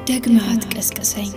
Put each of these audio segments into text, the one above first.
ደግመሃት ቀስቅሰኝ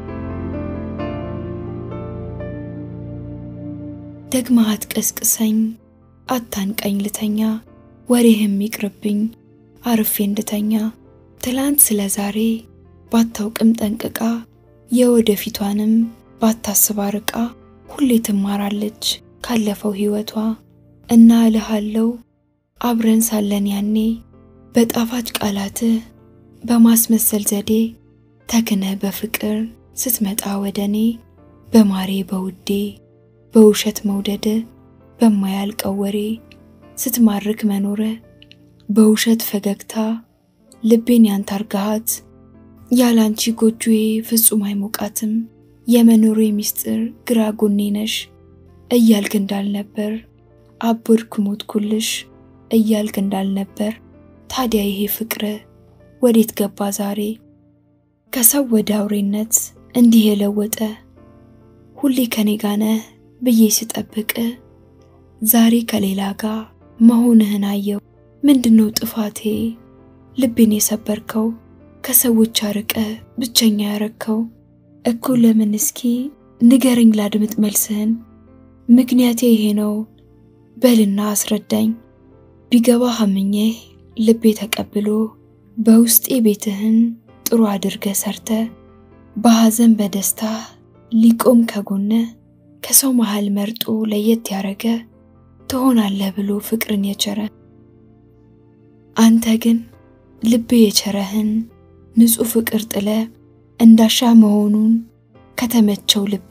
ደግመሃት ቀስቅሰኝ አታንቀኝ ልተኛ ወሬህም ይቅርብኝ አርፌ እንድተኛ ትላንት ስለዛሬ ባታውቅም ጠንቅቃ የወደፊቷንም ባታስብ አርቃ ሁሌ ትማራለች ካለፈው ህይወቷ እና እልሃለሁ አብረን ሳለን ያኔ በጣፋጭ ቃላት በማስመሰል ዘዴ ተክነ በፍቅር ስትመጣ ወደኔ በማሬ በውዴ በውሸት መውደድ በማያልቀው ወሬ ስትማርክ መኖረ በውሸት ፈገግታ ልቤን ያንታርጋት ያላንቺ ጎጆዬ ፍጹም አይሞቃትም የመኖሬ ሚስጥር ግራ ጎኔ ነሽ እያልክ እንዳልነበር አብርኩ ሞትኩልሽ እያልክ እንዳልነበር ታዲያ ይሄ ፍቅር ወዴት ገባ ዛሬ ከሰው ወደ አውሬነት እንዲህ የለወጠ ሁሌ ከኔ ጋር ነህ ብዬ ስጠብቅ ዛሬ ከሌላ ጋር መሆንህን አየው ምንድነው ጥፋቴ ልቤን የሰበርከው ከሰዎች አርቀ ብቸኛ ያረከው እኮ ለምን እስኪ ንገረኝ ላድምጥ መልስህን ምክንያቴ ይሄ ነው በልና አስረዳኝ ቢገባ ሀምኜ ልቤ ተቀብሎ በውስጤ ቤትህን ጥሩ አድርገ ሰርተ በሐዘን በደስታ ሊቆም ከጎነ ከሰው መሃል መርጦ ለየት ያረገ ትሆናለህ ብሎ ፍቅርን የቸረ አንተ ግን ልቤ የቸረህን ንጹህ ፍቅር ጥለ እንዳሻ መሆኑን ከተመቸው ልብ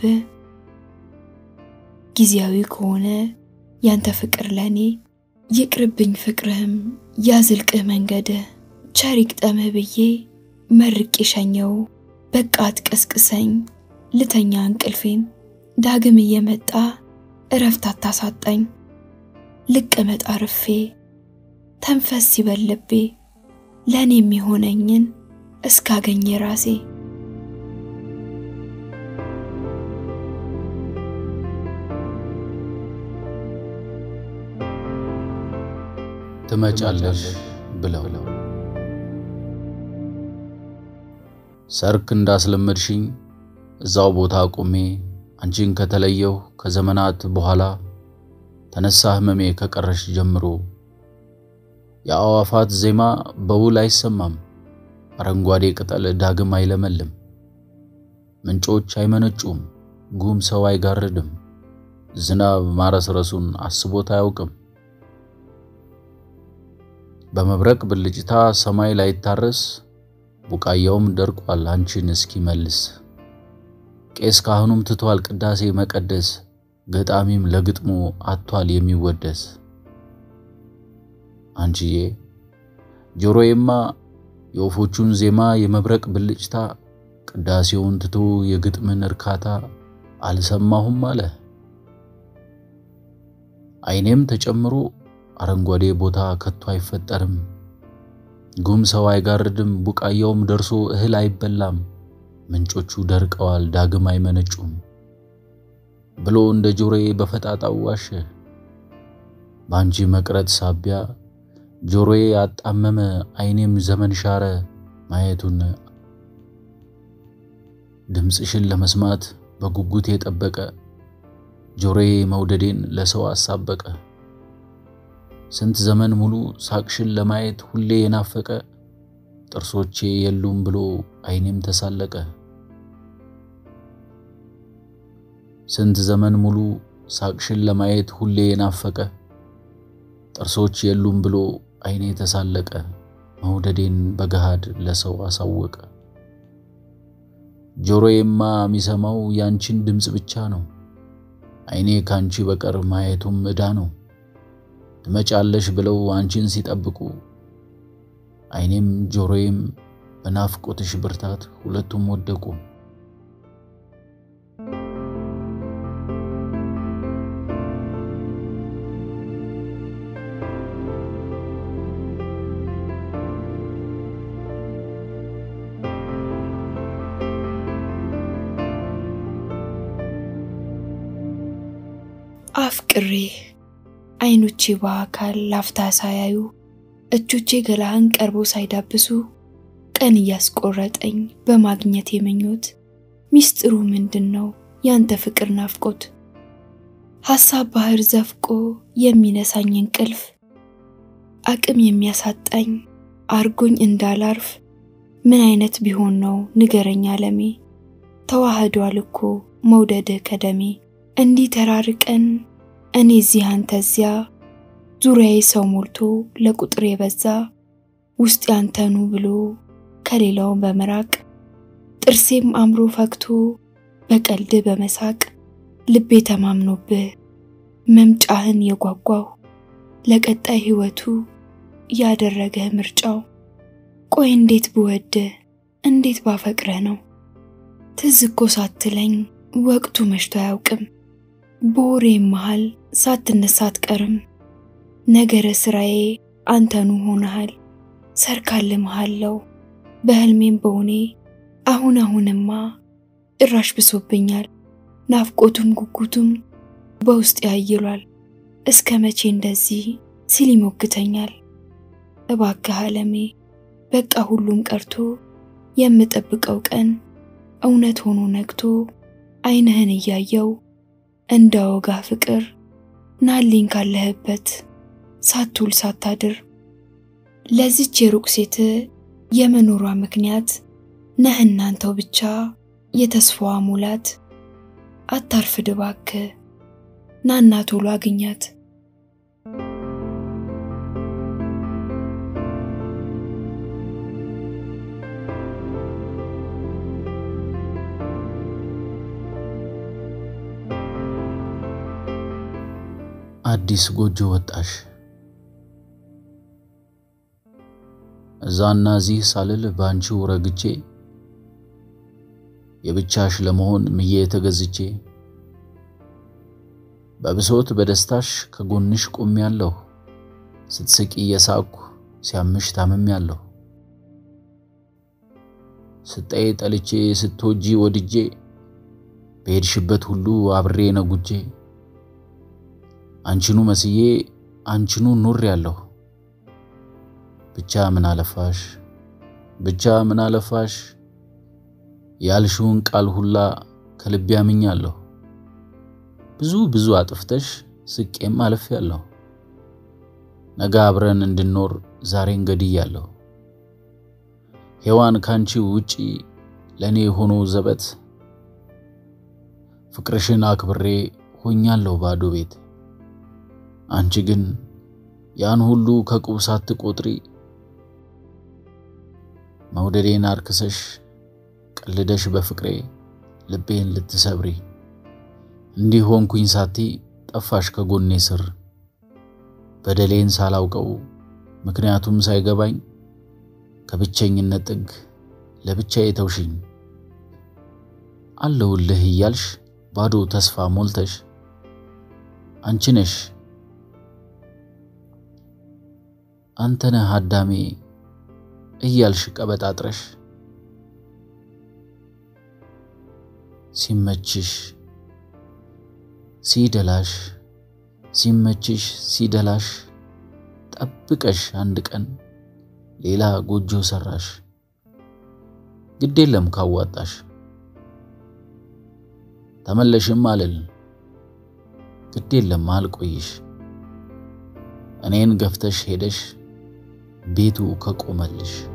ጊዜያዊ ከሆነ ያንተ ፍቅር ለኔ ይቅርብኝ ፍቅርህም ያዝልቅህ መንገድ ቸሪቅ ጠመህ ብዬ መርቄ ሸኘው በቃ አትቀስቅሰኝ ልተኛ እንቅልፌን ዳግም እየመጣ እረፍት አታሳጣኝ ልቀመጥ አርፌ ተንፈስ ይበልቤ ለኔ የሚሆነኝን እስካገኝ ራሴ ትመጫለሽ ብለው ሰርክ እንዳስለመድሽኝ እዛው ቦታ ቆሜ አንቺን ከተለየው ከዘመናት በኋላ ተነሳህ መሜ ከቀረሽ ጀምሮ የአዋፋት ዜማ በውል አይሰማም አረንጓዴ ቅጠል ዳግም አይለመልም ምንጮች አይመነጩም ጉም ሰው አይጋርድም ዝናብ ማረስረሱን አስቦት አያውቅም በመብረቅ ብልጭታ ሰማይ ላይ ታረስ ቡቃያውም ደርቋል አንቺን እስኪመልስ ቄስ ካህኑም ትቷል ቅዳሴ መቀደስ ገጣሚም ለግጥሙ አጥቷል የሚወደስ አንቺዬ ጆሮዬማ የወፎቹን ዜማ የመብረቅ ብልጭታ ቅዳሴውን ትቶ የግጥምን እርካታ አልሰማሁም አለ አይኔም ተጨምሮ አረንጓዴ ቦታ ከቶ አይፈጠርም ጉም ሰው አይጋርድም ቡቃያውም ደርሶ እህል አይበላም ምንጮቹ ደርቀዋል ዳግም አይመነጩም ብሎ እንደ ጆሮዬ በፈጣጣው ዋሸ ባንጂ መቅረት ሳቢያ ጆሮዬ አጣመመ አይኔም ዘመን ሻረ ማየቱን ድምጽሽን ለመስማት በጉጉት የጠበቀ ጆሮዬ መውደዴን ለሰው አሳበቀ ስንት ዘመን ሙሉ ሳቅሽን ለማየት ሁሌ የናፈቀ ጥርሶቼ የሉም ብሎ አይኔም ተሳለቀ ስንት ዘመን ሙሉ ሳቅሽን ለማየት ሁሌ የናፈቀ ጥርሶች የሉም ብሎ አይኔ ተሳለቀ መውደዴን በገሃድ ለሰው አሳወቀ ጆሮዬማ የሚሰማው ያንቺን ድምጽ ብቻ ነው አይኔ ካንቺ በቀር ማየቱም እዳ ነው ትመጫለሽ ብለው አንቺን ሲጠብቁ አይኔም ጆሮዬም በናፍቆትሽ ብርታት ሁለቱም ወደቁ አፍቅሬ አይኖቼ በአካል ላፍታ ሳያዩ እጆቼ ገላህን ቀርቦ ሳይዳብሱ ቀን ያስቆረጠኝ በማግኘት የመኞት ሚስጥሩ ምንድነው ያንተ ፍቅር ናፍቆት ሐሳብ ባህር ዘፍቆ የሚነሳኝ እንቅልፍ አቅም የሚያሳጣኝ አርጎኝ እንዳላርፍ ምን አይነት ቢሆን ነው ንገረኛ ዓለሜ ተዋህዷል እኮ መውደድ ከደሜ እንዲህ ተራርቀን እኔ እዚህ አንተ እዚያ ዙሪያዬ ሰው ሞልቶ ለቁጥር የበዛ ውስጥ ያንተኑ ብሎ ከሌላው በመራቅ ጥርሴም አምሮ ፈክቶ በቀልድ በመሳቅ ልቤ ተማምኖብህ መምጫህን የጓጓው ለቀጣይ ህይወቱ ያደረገ ምርጫው ቆይ እንዴት ብወድ እንዴት ባፈቅረህ ነው ትዝኮ ሳትለኝ ወቅቱ መሽቶ ያውቅም ቦሬ መሃል ሳትነሳት ቀርም ነገረ ስራዬ አንተኑ ሆነሃል ሰርካል መሃለው በህልሜም በውኔ አሁንማ ጭራሽ ብሶብኛል ናፍቆቱም ጉጉቱም በውስጥ ያይሏል እስከ መቼ እንደዚህ ሲል ይሞግተኛል እባክህ ዓለሜ በቃ ሁሉም ቀርቶ የምጠብቀው ቀን እውነት ሆኖ ነግቶ አይንህን ያያየው እንዳወጋ ፍቅር ናልኝ ካለህበት ሳትውል ሳታድር ለዚች የሩቅ ሴት የመኖሯ ምክንያት ነህናንተው ብቻ የተስፋዋ ሙላት አታርፍድ እባክህ ናና ቶሎ አግኛት አዲስ ጎጆ ወጣሽ እዛና እዚህ ሳልል ባንቺው ረግቼ የብቻሽ ለመሆን ምዬ ተገዝቼ በብሶት በደስታሽ ከጎንሽ ቆሜያለሁ ስትስቂ የሳቁ ሲያምሽ ታመምያለሁ ስጠይ ጠልቼ ስትወጂ ወድጄ በሄድሽበት ሁሉ አብሬ ነጉጄ አንቺኑ መስዬ አንቺኑ ኑሬያለሁ ብቻ ምን አለፋሽ ያልሽውን ቃል ሁላ ከልቤ አምኛለሁ ብዙ አጥፍተሽ ስቄም አልፌያለሁ ነገ አብረን እንድንኖር ዛሬን ገድያለሁ ሔዋን ካንቺ ውጪ ለኔ ሆኖ ዘበት ፍቅርሽን አክብሬ ሆኛለሁ ባዶ ቤት አንቺ ግን ያን ሁሉ ከቁብ ሳትቆጥሪ መውደዴን አርክሰሽ ቀልደሽ በፍቅሬ ልቤን ልትሰብሪ እንዲህ ሆንኩኝ ሳቲ ጠፋሽ ከጎኔ ስር በደሌን ሳላውቀው ምክንያቱም ሳይገባኝ ከብቸኝነት ጥግ ለብቻዬ ተውሽኝ አለውልህ እያልሽ ባዶ ተስፋ ሞልተሽ አንቺ ነሽ አንተነህ አዳሜ እያልሽ ቀበጣጥረሽ ሲመችሽ ሲደላሽ ጠብቀሽ አንድ ቀን ሌላ ጎጆ ሰራሽ ግዴለም ካዋጣሽ ተመለሽም አልል ግዴለም አልቆይሽ እኔን ገፍተሽ ሄደሽ ቤቱ ከቆመልሽ